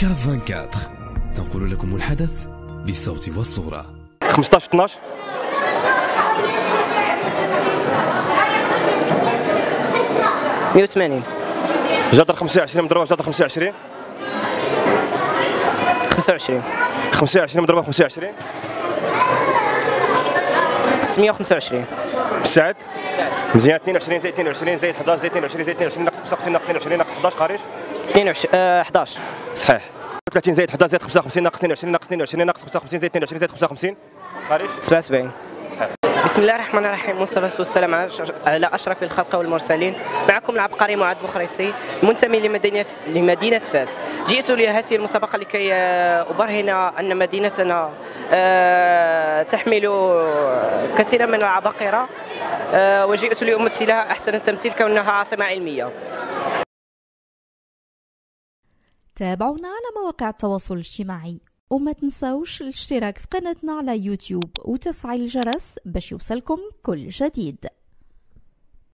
كاف 24 تنقل لكم الحدث بالصوت والصورة. 15 12 180 جدر 25 مضروبة في جدر 25 25 25 مضروبة في 25 625 بالسعد مزيان 22 زائد 22 زائد 11 زائد 22 زائد 22 ناقص 55 ناقص 22 ناقص 11 خارج 11 صحيح 30 زائد 11 زائد 55 ناقص 22 ناقص 22 ناقص 55 زائد 22 زائد 55 خارج 77 صحيح. بسم الله الرحمن الرحيم والصلاة والسلام على أشرف الخلق والمرسلين. معكم العبقري معاذ بوخريسي المنتمي لمدينة فاس. جئت لهذه المسابقة لكي أبرهن أن مدينتنا تحمل كثيرا من العباقرة، وجئت لأمثلها أحسن التمثيل كونها عاصمة علمية. تابعونا على مواقع التواصل الاجتماعي، وما تنسوش الاشتراك في قناتنا على يوتيوب وتفعيل الجرس باش يوصلكم كل جديد.